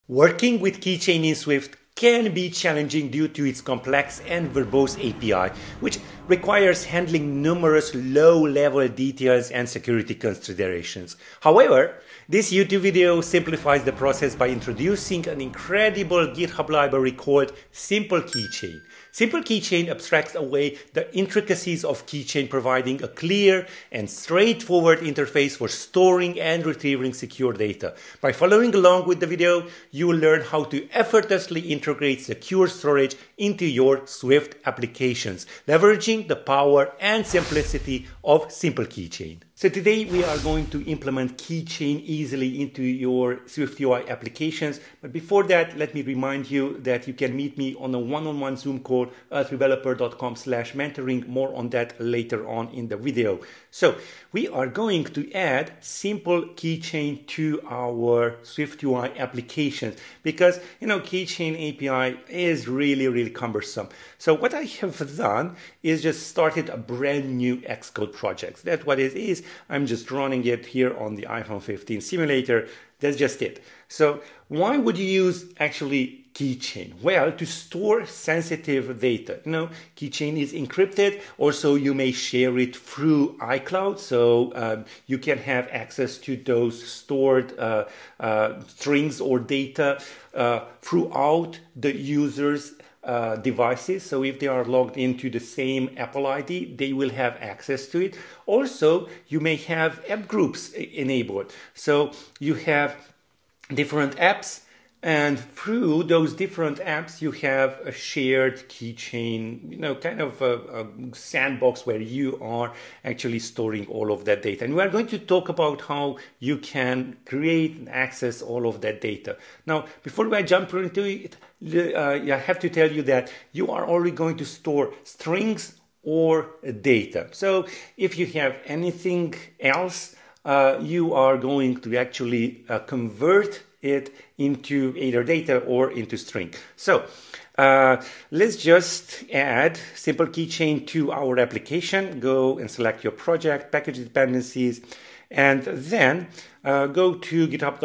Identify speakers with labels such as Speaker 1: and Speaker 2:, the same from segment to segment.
Speaker 1: Working with Keychain in Swift can be challenging due to its complex and verbose API, which requires handling numerous low-level details and security considerations. However, this YouTube video simplifies the process by introducing an incredible GitHub library called Simple Keychain. Simple Keychain abstracts away the intricacies of Keychain, providing a clear and straightforward interface for storing and retrieving secure data. By following along with the video, you will learn how to effortlessly integrate secure storage into your Swift applications, leveraging the power and simplicity of Simple Keychain. So today we are going to implement Keychain easily into your SwiftUI applications. But before that, let me remind you that you can meet me on a one-on-one Zoom call at rebeloper.com/mentoring. More on that later on in the video. So we are going to add Simple Keychain to our SwiftUI applications because, Keychain API is really cumbersome. So what I have done is just started a brand new Xcode project. That's what it is. I'm just running it here on the iPhone 15 simulator. That's just it. So why would you use actually Keychain? Well, to store sensitive data. Keychain is encrypted. Also, you may share it through iCloud, so you can have access to those stored strings or data throughout the user's devices. So if they are logged into the same Apple ID, they will have access to it. Also, you may have app groups enabled. So you have different apps, and through those different apps, you have a shared keychain, kind of a sandbox where you are actually storing all of that data. And we are going to talk about how you can create and access all of that data. Now, before I jump into it, I have to tell you that you are only going to store strings or data. So if you have anything else, you are going to actually convert it into either data or into string. So let's just add Simple Keychain to our application. Go and select your project, package dependencies, and then go to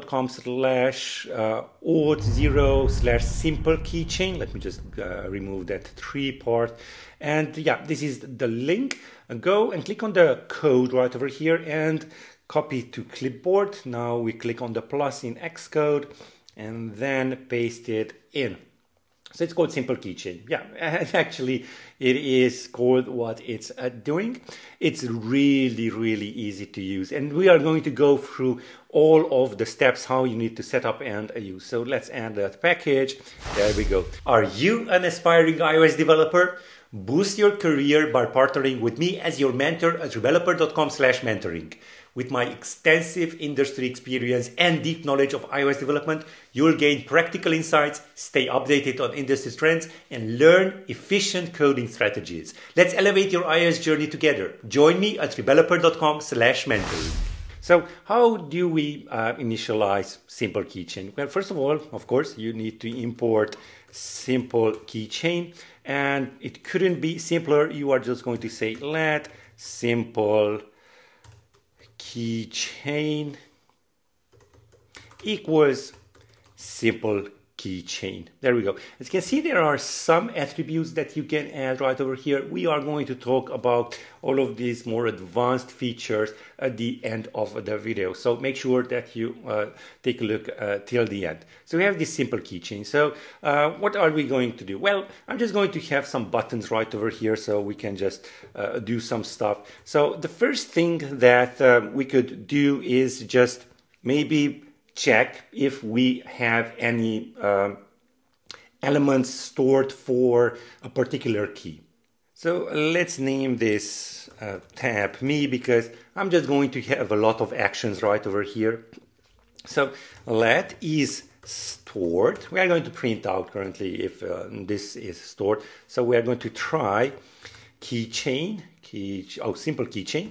Speaker 1: github.com/auth0/simple keychain. Let me just remove that 3 part. And yeah, this is the link. Go and click on the code right over here and copy to clipboard. Now we click on the plus in Xcode and then paste it in. So it's called Simple Keychain. Yeah, actually it is called what it's doing. It's really easy to use. And we are going to go through all of the steps how you need to set up and use. So let's add that package. There we go. Are you an aspiring iOS developer? Boost your career by partnering with me as your mentor at rebeloper.com/mentoring. With my extensive industry experience and deep knowledge of iOS development, you'll gain practical insights, stay updated on industry trends, and learn efficient coding strategies. Let's elevate your iOS journey together. Join me at rebeloper.com/mentoring. So how do we initialize Simple Keychain? Well, first of all, of course, you need to import Simple Keychain, and it couldn't be simpler. You are just going to say let Simple Keychain equals Simple Keychain. There we go. As you can see, there are some attributes that you can add right over here. We are going to talk about all of these more advanced features at the end of the video. So make sure that you take a look till the end. So we have this Simple Keychain. So what are we going to do? Well, I'm just going to have some buttons right over here so we can just do some stuff. So the first thing that we could do is just maybe check if we have any elements stored for a particular key. So let's name this tab me because I'm just going to have a lot of actions right over here. So let is stored. We are going to print out currently if this is stored. So we are going to try keychain, simple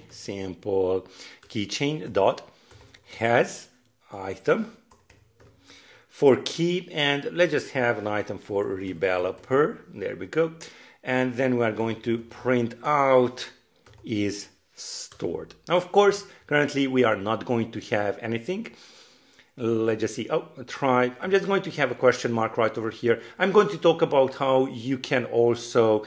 Speaker 1: keychain dot has item for key, and let's just have an item for Rebeloper. There we go. And then we are going to print out is stored. Now, of course, currently we are not going to have anything. let's just see. Oh, try. I'm just going to have a question mark right over here. I'm going to talk about how you can also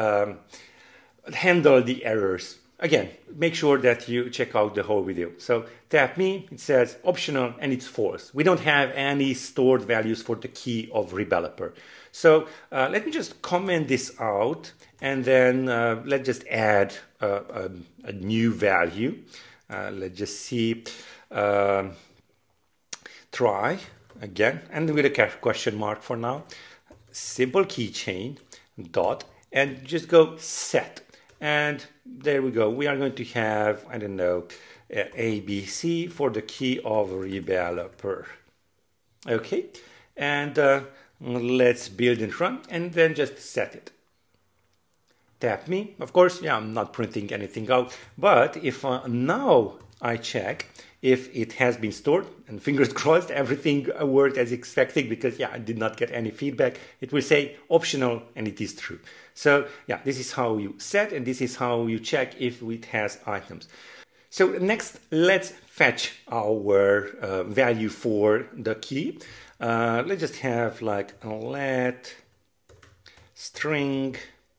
Speaker 1: handle the errors. Again, make sure that you check out the whole video. So tap me, it says optional and it's false. We don't have any stored values for the key of Rebeloper. So let me just comment this out and then let's just add a new value. Let's just see, try again, and with a question mark for now, simple keychain dot, and just go set. And there we go. We are going to have, I don't know, ABC for the key of Rebeloper. Okay, and let's build and run, and then just set it. Tap me. Of course, yeah, I'm not printing anything out. But if now I check if it has been stored, and fingers crossed, everything worked as expected, because yeah, I did not get any feedback. It will say optional, and it is true. So yeah, this is how you set, and this is how you check if it has items. So next, let's fetch our value for the key. Let's just have like let string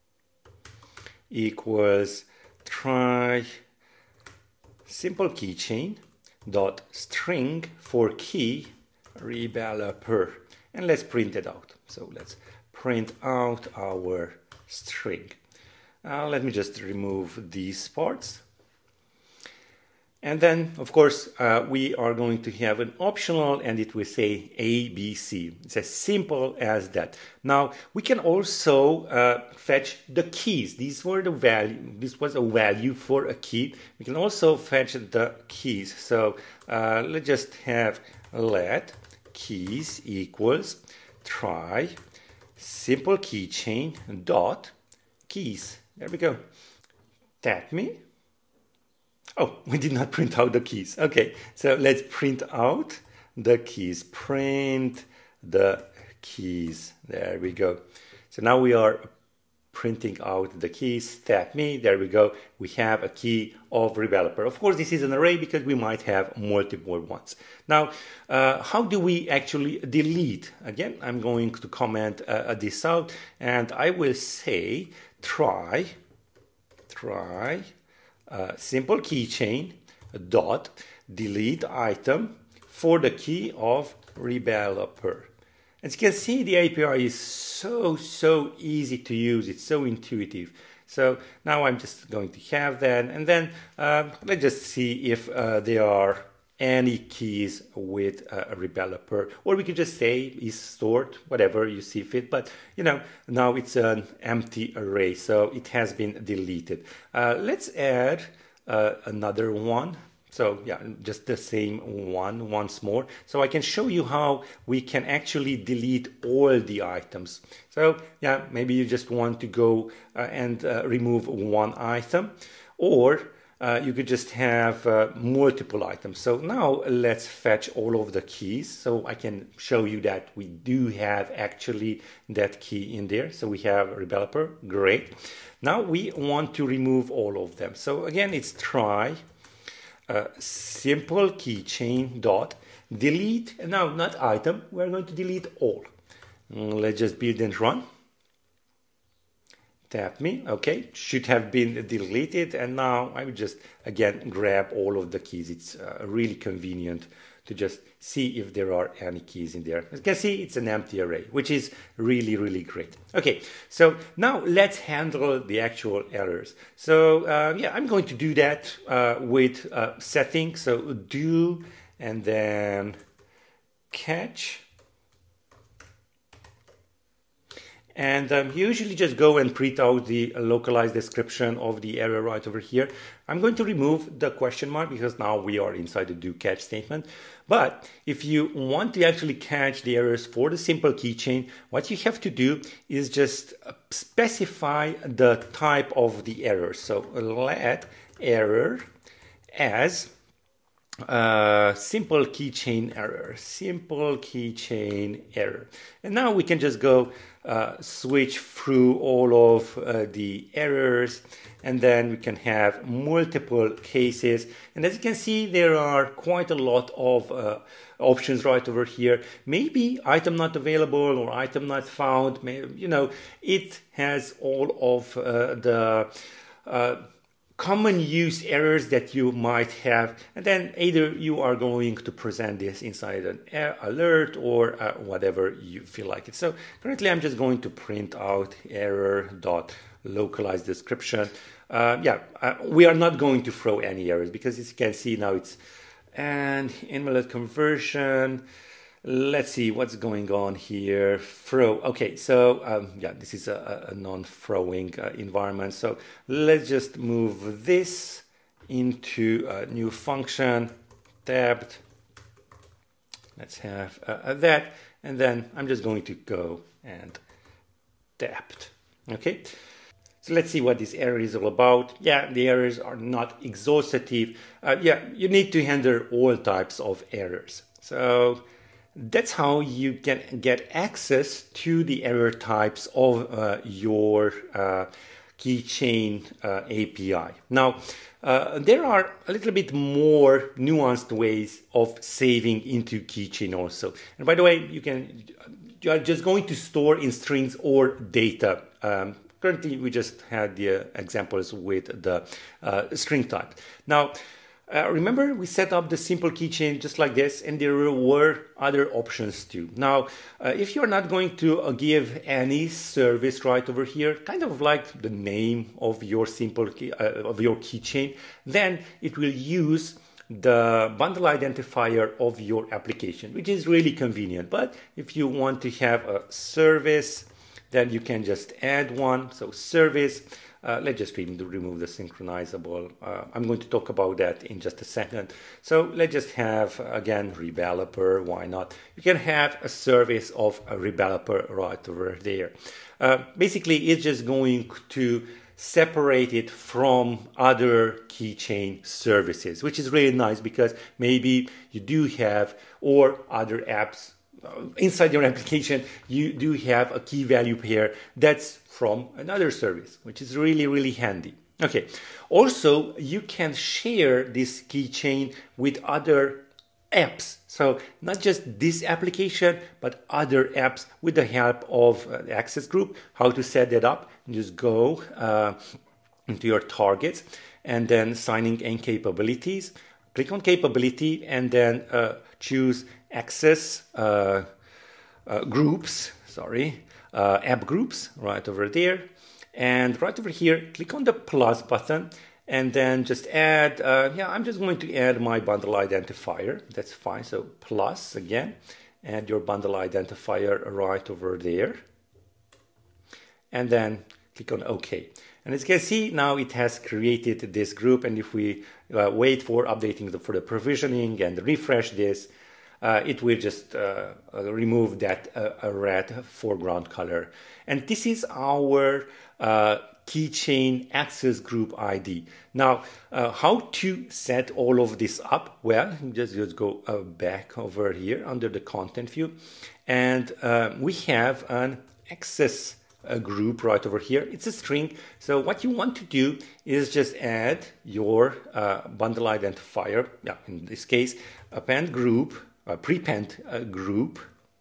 Speaker 1: equals try simple keychain dot string for key Rebeloper, and let's print it out. So let's print out our string. Let me just remove these parts. And then, of course, we are going to have an optional, and it will say ABC. It's as simple as that. Now, we can also fetch the keys. These were the value. This was a value for a key. We can also fetch the keys. So let's just have let keys equals try simple keychain dot keys. There we go. Tap me. Oh, we did not print out the keys. Okay, so let's print out the keys. Print the keys. There we go. So now we are printing out the keys. Tap me. There we go. We have a key of Rebeloper. Of course, this is an array because we might have multiple ones. Now, how do we actually delete? Again, I'm going to comment this out, and I will say try simple keychain dot delete item for the key of Rebeloper. As you can see, the API is so easy to use. It's so intuitive. So now I'm just going to have that, and then let's just see if there are any keys with Rebeloper, or we could just say is stored, whatever you see fit. But you know, now it's an empty array, so it has been deleted. Let's add another one. So yeah, just the same one once more. So I can show you how we can actually delete all the items. So yeah, maybe you just want to go and remove one item, or you could just have multiple items. So now let's fetch all of the keys, so I can show you that we do have actually that key in there. So we have Rebeloper, great. Now we want to remove all of them. So again, it's try simple keychain dot delete. Now not item, we're going to delete all. Let's just build and run. Tap me. Okay, should have been deleted, and now I would just again grab all of the keys. It's really convenient to just see if there are any keys in there. As you can see, it's an empty array, which is really great. Okay, so now let's handle the actual errors. So yeah, I'm going to do that with settings. So do and then catch. And usually just go and print out the localized description of the error right over here. I'm going to remove the question mark because now we are inside the do catch statement. But if you want to actually catch the errors for the simple keychain, what you have to do is just specify the type of the error. So let error as simple keychain error, simple keychain error. And now we can just go switch through all of the errors, and then we can have multiple cases. And as you can see, there are quite a lot of options right over here. Maybe item not available or item not found. Maybe, you know, it has all of the common use errors that you might have, and then either you are going to present this inside an alert or whatever you feel like it. So currently I'm just going to print out error.localized description. We are not going to throw any errors because as you can see now it's and invalid conversion. Let's see what's going on here. Throw. Okay, so this is a non-throwing environment. So let's just move this into a new function, tabbed. Let's have that, and then I'm just going to go and tabbed. Okay. So let's see what this error is all about. Yeah, the errors are not exhaustive. You need to handle all types of errors. So that's how you can get access to the error types of your Keychain API. Now, there are a little bit more nuanced ways of saving into Keychain also. And by the way, you are just going to store in strings or data. Currently, we just had the examples with the string type. Now, remember we set up the simple keychain just like this, and there were other options too. Now, if you're not going to give any service right over here, kind of like the name of your simple of your keychain, then it will use the bundle identifier of your application, which is really convenient. But if you want to have a service, then you can just add one. So service, let's just remove the synchronizable. I'm going to talk about that in just a second. So let's just have, again, Rebeloper, why not? You can have a service of a Rebeloper right over there. Basically, it's just going to separate it from other keychain services, which is really nice because maybe you do have, or other apps, inside your application, you do have a key value pair that's from another service, which is really, really handy. Okay. Also, you can share this keychain with other apps. So not just this application, but other apps with the help of the access group. How to set that up? Just go into your targets and then signing and capabilities. Click on capability and then choose access groups, app groups right over there. And right over here, click on the plus button and then just add, I'm just going to add my bundle identifier. That's fine. So plus again, add your bundle identifier right over there. And then click on OK. And as you can see, now it has created this group. And if we wait for updating for the provisioning and refresh this, it will just remove that red foreground color. And this is our keychain access group ID. Now, how to set all of this up? Well, just go back over here under the content view. And we have an access group right over here. It's a string. So what you want to do is just add your bundle identifier. Yeah, in this case, append group, prepend group,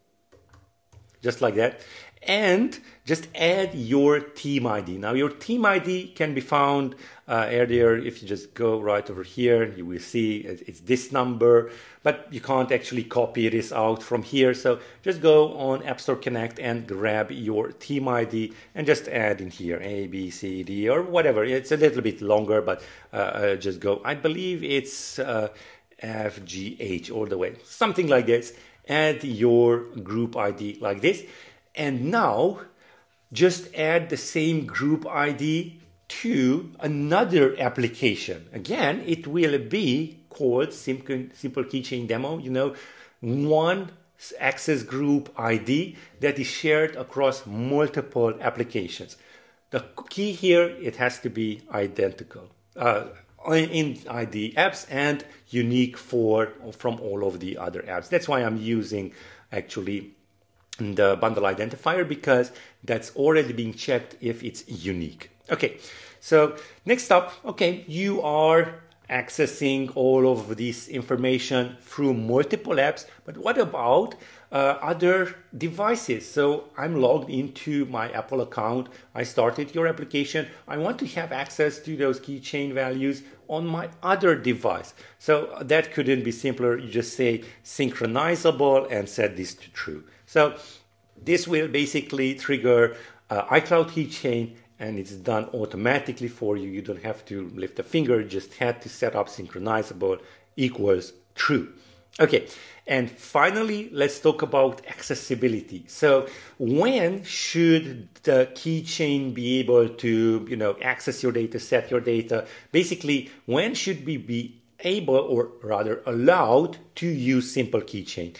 Speaker 1: just like that. And just add your team ID. Now your team ID can be found earlier. If you just go right over here, you will see it's this number, but you can't actually copy this out from here. So just go on App Store Connect and grab your team ID and just add in here A, B, C, D, or whatever. It's a little bit longer, but just go. I believe it's F, G, H all the way, something like this. Add your group ID like this. And now just add the same group ID to another application. Again, it will be called Simple Keychain Demo, one access group ID that is shared across multiple applications. The key here, it has to be identical. in the apps and unique from all of the other apps. That's why I'm using actually the bundle identifier, because that's already being checked if it's unique. Okay, so next up, okay, you are accessing all of this information through multiple apps, but what about other devices? So I'm logged into my Apple account. I started your application. I want to have access to those keychain values on my other device. So that couldn't be simpler. You just say synchronizable and set this to true. So this will basically trigger iCloud keychain, and it's done automatically for you. You don't have to lift a finger, you just had to set up synchronizable equals true. Okay, and finally, let's talk about accessibility. So when should the keychain be able to, access your data, set your data? Basically, when should we be able, or rather allowed, to use simple keychain?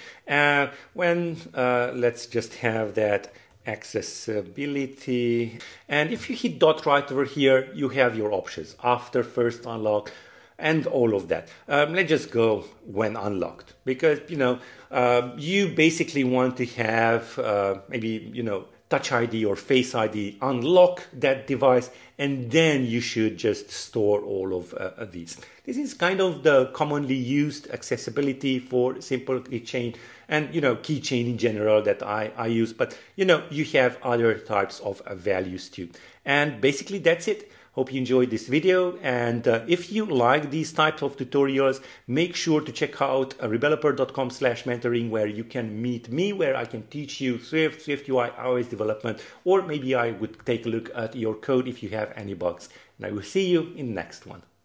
Speaker 1: Let's just have that accessibility, and if you hit dot right over here, you have your options after first unlock and all of that. Let's just go when unlocked, because you basically want to have maybe Touch ID or Face ID, unlock that device, and then you should just store all of these. This is kind of the commonly used accessibility for simple keychain and keychain in general that I use, but you have other types of values too. And basically that's it. Hope you enjoyed this video, and if you like these types of tutorials, make sure to check out rebeloper.com/mentoring, where you can meet me, where I can teach you Swift UI, iOS development, or maybe I would take a look at your code if you have any bugs. And I will see you in the next one.